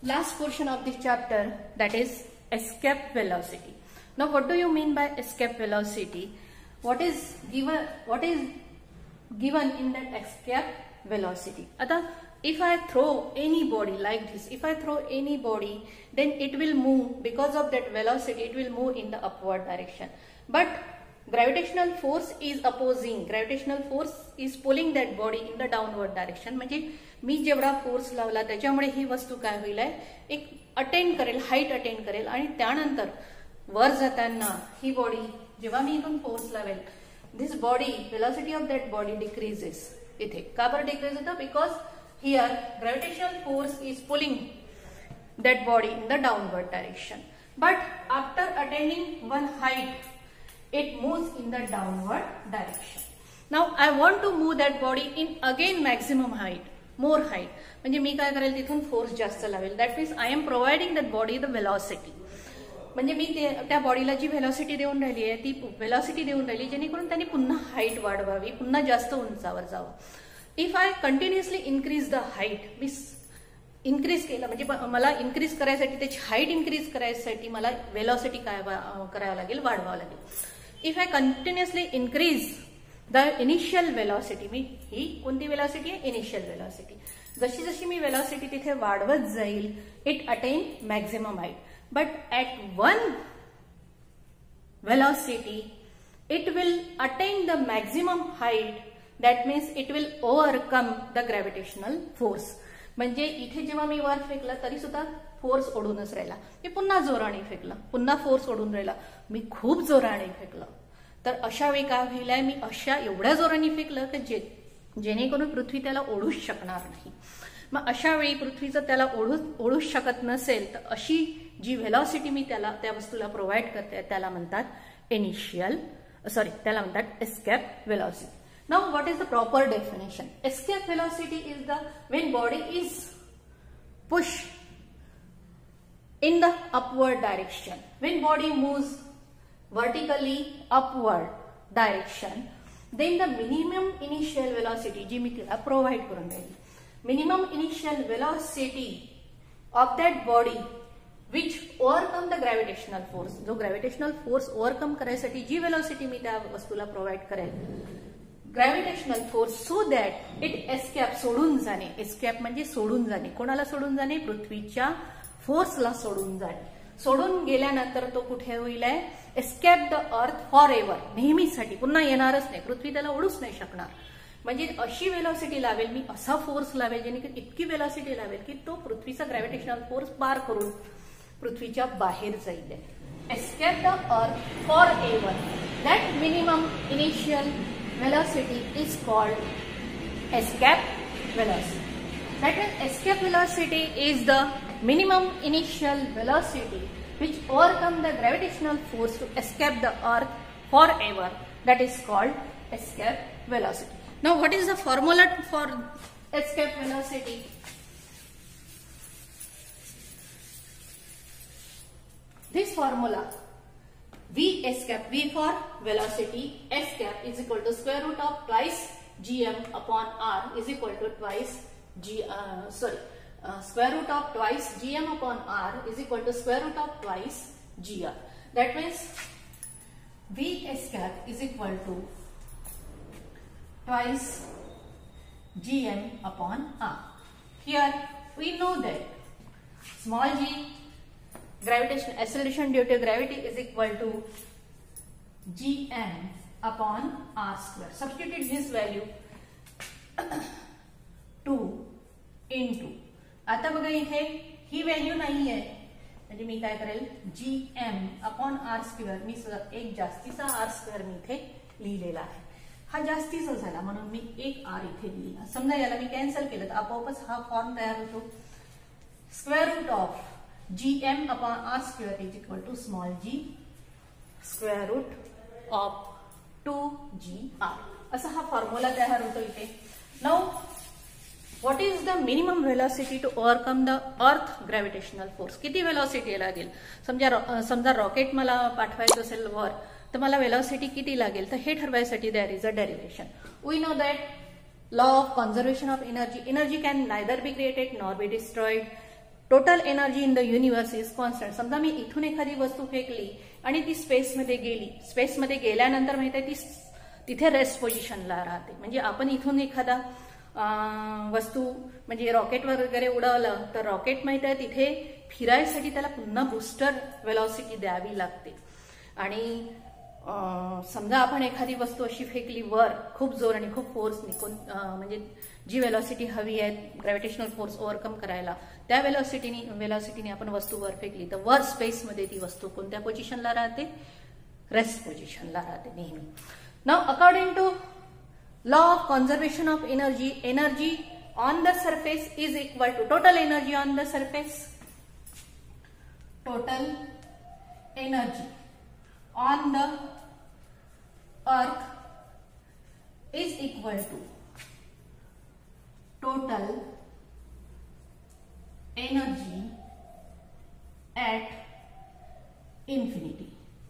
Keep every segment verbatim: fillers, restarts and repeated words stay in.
last portion of this chapter, that is escape velocity. Now what do you mean by escape velocity? What is given, what is given in that escape velocity? Ata, if I throw any body like this, if I throw any body, then it will move, because of that velocity, it will move in the upward direction. But gravitational force is opposing, gravitational force is pulling that body in the downward direction. म्हणजे मी जेवढा force लावला त्याच्यामुळे ही वस्तू काय होईल आहे, एक attend करेल, हाईट अटेंड करेल, आणि त्यानंतर वर जाताना ही बॉडी जेव्हा मी इथून फोर्स लावेल, this body, velocity of that body decreases. इथे का बरं डिक्रीज होतं? Because here gravitational force is pulling that body in the downward direction. But after attaining one height, it moves in the downward direction. Now I want to move that body in again maximum height, more height. म्हणजे मी काय करेल, तिथून force जास्त लावेल. That means I am providing that body the velocity. म्हणजे मी त्या बॉडीला जी velocity देऊन राहिली आहे, ती व्हेलॉसिटी देऊन राहिली जेणेकरून त्यांनी पुन्हा हाईट वाढवावी, पुन्हा जास्त उंचावर जावं. If I continuously increase the height, मी इन्क्रीज केलं म्हणजे मला इन्क्रीज करायसाठी, त्याची हाईट इन्क्रीज करायसाठी मला वेलॉसिटी काय करावं लागेल, वाढवावं लागेल. If I continuously increase the initial velocity, मी ही कोणती वेलॉसिटी आहे, इनिशियल वेलॉसिटी, जशी जशी मी वेलॉसिटी तिथे वाढवत जाईल, it attain maximum height. But at one velocity it will attain the maximum height. That means it will overcome the gravitational force. म्हणजे इथे जेव्हा मी वर फेकला तरी सुद्धा फोर्स ओढूनच राहिला. मी पुन्हा जोराने फेकलं, पुन्हा फोर्स ओढून राहिला, मी खूप जोराने फेकलं, तर अशा वेळी काय होईल, मी अशा एवढ्या जोराने फेकलं की जे जेणेकरून पृथ्वी त्याला ओढूच शकणार नाही. मग अशा वेळी पृथ्वीचं त्याला ओढू ओढूच शकत नसेल, तर अशी जी व्हेलॉसिटी मी त्याला त्या वस्तूला प्रोव्हाइड करते त्याला म्हणतात इनिशियल, सॉरी त्याला म्हणतात escape velocity. Now what is the proper definition? Escape velocity is the when body is pushed in the upward direction. When body moves vertically upward direction, then the minimum initial velocity जी मी तिला provide करून राहिली, minimum initial velocity of that body which overcome the gravitational force. जो gravitational force overcome करायसाठी जी velocity मी त्या वस्तूला provide करेल, gravitational force, so that it escape, सोडून जाणे. एस्केप म्हणजे सोडून जाणे. कोणाला सोडून जाणे? पृथ्वीच्या फोर्सला सोडून जाणे. सोडून गेल्यानंतर तो कुठे होईल आहे, escape the earth forever, नेहमीसाठी, पुन्हा येणारच नाही, पृथ्वी त्याला ओढूच नाही शकणार. म्हणजे अशी वेलॉसिटी लावेल मी, असा फोर्स लावेल जेणेकरून इतकी वेलॉसिटी लावेल की तो पृथ्वीचा ग्रॅव्हिटेशनल फोर्स पार करून पृथ्वीच्या बाहेर जाईल. Escape the earth forever. That minimum initial velocity is called escape velocity. That means escape velocity is the minimum initial velocity which overcome the gravitational force to escape the earth forever. That is called escape velocity. Now what is the formula for escape velocity? This formula, V escape, V for velocity, escape is equal to square root of twice gm upon r is equal to twice g, uh, sorry, uh, square root of twice gm upon r is equal to square root of twice gr. That means V escape is equal to twice gm upon r. Here we know that small g, gravitation acceleration due to gravity, is equal to gm upon r square. Substitute this value two into, आता बघा इथे ही value नाही आहे, म्हणजे मी काय करेल, gm upon r square, मी एक जास्तीचा आर स्क्वेअर मी इथे लिहिलेला आहे. हा जास्तीचा झाला म्हणून मी एक आर इथे लिहिला. समजा याला मी कॅन्सल केलं तर आपोआपच हा फॉर्म तयार होतो. Square root of gm upon r square is equal to small g square root of two g r. असा हा फॉर्म्युला तयार होतो इथे. Now what is the minimum velocity to overcome the earth gravitational force? किती velocity लागेल? समजा समजा rocket मला पाठवायचं असेल वर, तर मला वेलॉसिटी किती लागेल? तर हे ठरवायसाठी there is a derivation. We know that law of conservation of energy, energy can neither be created nor be destroyed. Total energy in the universe is constant. समजा मी इथून एखादी वस्तू फेकली आणि ती स्पेसमध्ये गेली, स्पेसमध्ये गेल्यानंतर माहिती आहे ती तिथे रेस्ट पोझिशनला राहते. म्हणजे आपण इथून एखादा वस्तू म्हणजे रॉकेट वगैरे उडवलं तर रॉकेट माहिती आहे तिथे फिरायसाठी त्याला पुन्हा बुस्टर वेलॉसिटी द्यावी लागते. आणि समजा आपण एखादी वस्तू अशी फेकली वर खूप जोर आणि खूप फोर्सनी, कोण म्हणजे जी वेलॉसिटी हवी आहे ग्रॅव्हिटेशनल फोर्स ओव्हरकम करायला, त्या वेलॉसिटीनी वेलॉसिटीने आपण वस्तू वर फेकली तर वर स्पेसमध्ये ती वस्तू कोणत्या पोझिशनला राहते? रेस्ट पोझिशनला राहते नेहमी. Now according to law of conservation of energy, energy on the surface is equal to total energy on the surface, total energy on the earth is equal to total energy at infinity.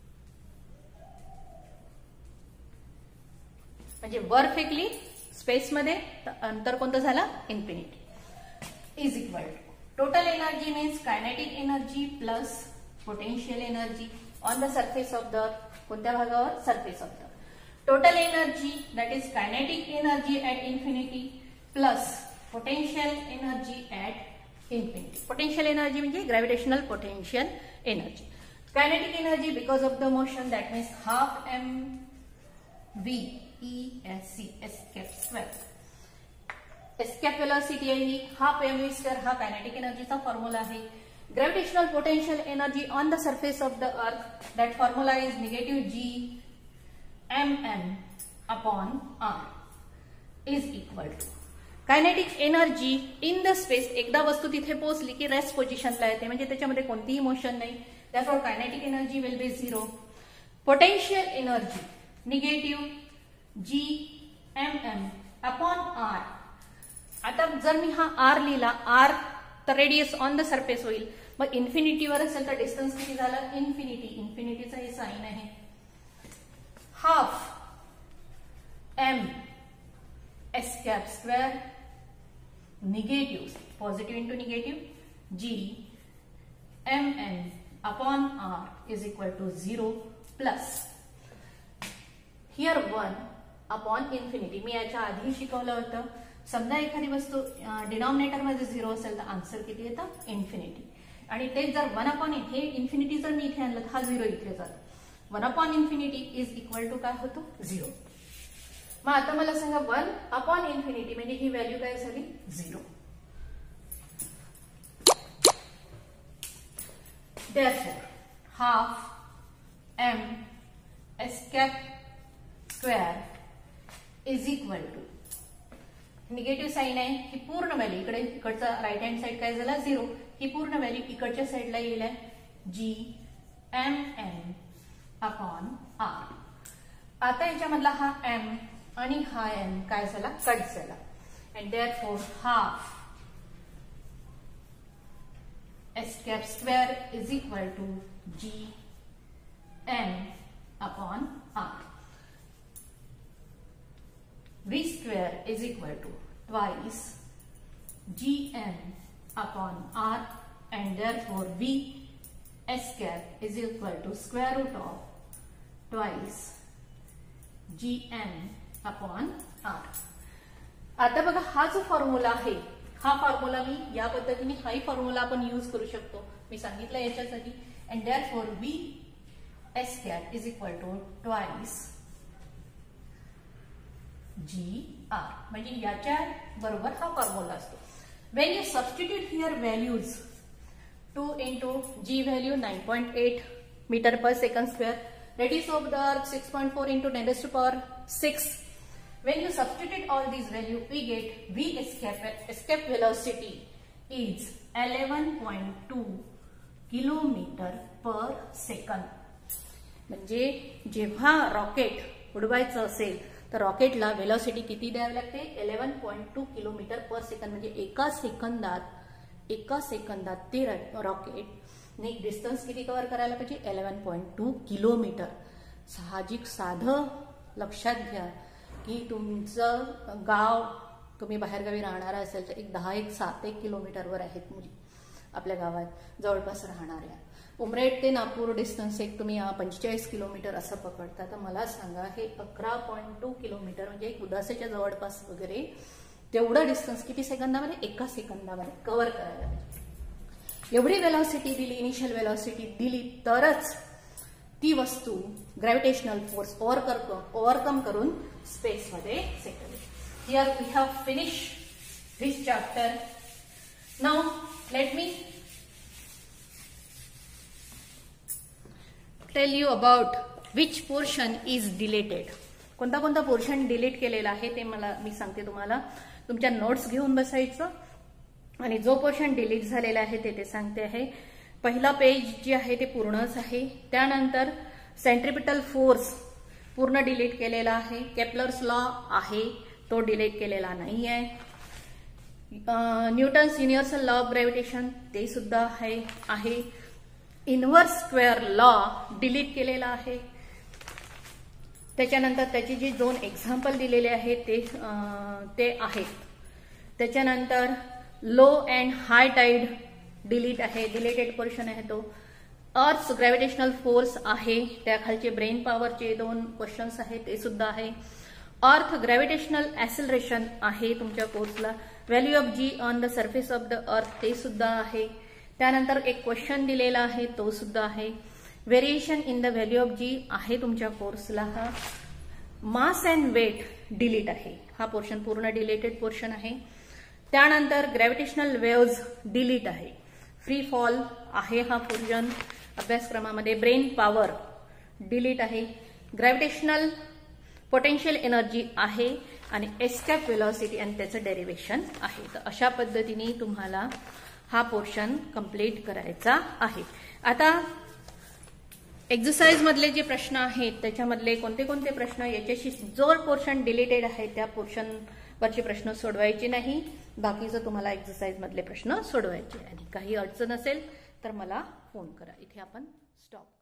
म्हणजे वर फेकली स्पेसमध्ये, अंतर कोणतं झालं? Infinity. Is equal to total energy means kinetic energy plus potential energy on the surface of the earth. कोणत्या भागावर? Surface of the earth. Total energy that is kinetic energy at infinity plus potential energy at infinity. Potential energy म्हणजे gravitational potential energy. Kinetic energy because of the motion that means half m v e s c escape square. Escape velocity आहे ही, half m V square हा kinetic एनर्जीचा formula आहे. Gravitational potential energy on the surface of the earth, that formula is negative G M N upon R is equal to kinetic energy in the space. एकदा वस्तू तिथे पोहोचली की rest पोझिशनला येते, म्हणजे त्याच्यामध्ये कोणतीही मोशन नाही. therefore kinetic energy will be zero. Potential energy negative G M N upon R. आता जर मी हा R लिहिला, R तर रेडियस ऑन द सरफेस होईल. मग इन्फिनिटीवर असेल तर डिस्टन्स किती झालं? इन्फिनिटी. इन्फिनिटीचा हे साइन आहे. Half m s cap square negative, positive into negative, g m n upon r is equal to zero plus here one upon infinity. मी याच्या आधी शिकवलं होतं, समजा एखादी वस्तू डिनॉमिनेटर मध्ये झिरो असेल तर आन्सर किती येतं? इन्फिनिटी. आणि तेच जर वन अपॉन हे इन्फिनिटी जर मी इथे आणलं तर हा झिरो इथे जातो. One upon infinity is equal to काय होतो? झिरो. मग आता मला सांगा वन अपॉन इन्फिनिटी म्हणजे ही व्हॅल्यू काय झाली? Zero. therefore half m s cap square is equal to negative sign आहे, ही पूर्ण व्हॅल्यू इकडे, इकडचा राईट हँड साइड काय झाला? झिरो. ही पूर्ण व्हॅल्यू इकडच्या साईडला येईल g m n upon r. आता याच्यामधला हा एम आणि हा एम काय झाला? कट झाला. And therefore half s cap square is equal to g m upon r. V square is equal to twice G M upon R, and therefore V S cap is equal to square root of twice G M upon R. आता बघा हा जो formula आहे, हा formula मी या पद्धतीने हाही formula आपण यूज करू शकतो, मी सांगितलं याच्यासाठी. And therefore V S cap is equal to twice g r, म्हणजे याच्या बरोबर हा फॉर्म्युला असतो. When you substitute here values, two into g value nine point eight metre per second square, radius of the earth six point four into ten raised to power six. When you substitute all these value we get v escape escape velocity is eleven point two kilometre per second. म्हणजे जेव्हा rocket उडवायचं असेल तर रॉकेटला velocity किती द्यावी लागते? Eleven point two kilometre per second. म्हणजे एका सेकंदात एका सेकंदात ते रॉकेटने डिस्टन्स किती कव्हर करायला पाहिजे? Eleven point two kilometre. साहजिक साधं लक्षात घ्या की तुमचं गाव, तुम्ही बाहेरगावी राहणारा असेल तर एक दहा एक सात एक किलोमीटरवर आहेत मुली. आपल्या गावात जवळपास राहणाऱ्या. उमरेड ते नागपूर डिस्टन्स एक तुम्ही पंचेचाळीस किलोमीटर असं पकडता, तर मला सांगा हे अकरा पॉईंट टू किलोमीटर म्हणजे एक उदासीच्या जवळपास वगैरे तेवढं डिस्टन्स किती सेकंदामध्ये, एका सेकंदामध्ये कव्हर करायला पाहिजे. एवढी वेलॉसिटी दिली, इनिशियल वेलॉसिटी दिली तरच ती वस्तू ग्रॅव्हिटेशनल फोर्स ओव्हरकम ओव्हरकम करून स्पेसमध्ये settle. Here we have finish this chapter. Now let me tell you about which portion is deleted. कोणता कोणता पोर्शन डिलीट केलेला आहे ते मला मी सांगते तुम्हाला. तुमच्या नोट्स घेऊन बसायचं आणि जो पोर्शन डिलीट झालेला आहे ते ते सांगते आहे. पहिला पेज जे आहे ते पूर्णच आहे. त्यानंतर सेंट्रिपिटल फोर्स पूर्ण डिलीट केलेला आहे. केपलर्स लॉ आहे तो डिलीट केलेला नाही आहे. Newton's universal law of gravitation ते सुद्धा आहे आहे. इन्व्हर्स स्क्वेअर लॉ डिलीट केलेला आहे. त्याच्यानंतर त्याची जी दोन एक्झाम्पल दिलेले आहेत ते ते आहेत. त्याच्यानंतर low and high tide delete आहे, डिलीटेड पोर्शन आहे तो. अर्थ ग्रॅव्हिटेशनल फोर्स आहे, त्याखालचे ब्रेन पॉवरचे दोन क्वेश्चन्स आहेत ते सुद्धा आहे. अर्थ ग्रॅव्हिटेशनल ऍक्सिलरेशन आहे तुमच्या कोर्सला. Value of g on the surface of the earth ते सुद्धा आहे. त्यानंतर एक क्वेश्चन दिलेला आहे तो सुद्धा आहे. Variation in the value of g आहे तुमच्या कोर्सला. हा मास अँड वेट डिलीट आहे, हा पोर्शन पूर्ण डिलीटेड पोर्शन आहे. त्यानंतर ग्रॅव्हिटेशनल वेव्ज डिलीट आहे. फ्री फॉल आहे हा पोर्शन अभ्यासक्रमामध्ये. ब्रेन पॉवर डिलीट आहे. ग्रॅव्हिटेशनल पोटेन्शियल एनर्जी आहे आणि एस्केप वेलॉसिटी आणि त्याचं डेरिव्हेशन आहे. तर अशा पद्धतीने तुम्हाला हा पोर्शन कंप्लीट करायचा आहे. आता एक्झरसाइज मधले जे प्रश्न आहेत त्याच्यामधले कोणते कोणते प्रश्न, याच्याशी जो पोर्शन डिलीटेड आहे त्या पोर्शन वरचे प्रश्न सोडवायचे नाही. बाकीचं तुम्हाला एक्झरसाइज मधले प्रश्न सोडवायचे. आणि काही अडचण असेल तर मला फोन करा. इथे आपण स्टॉप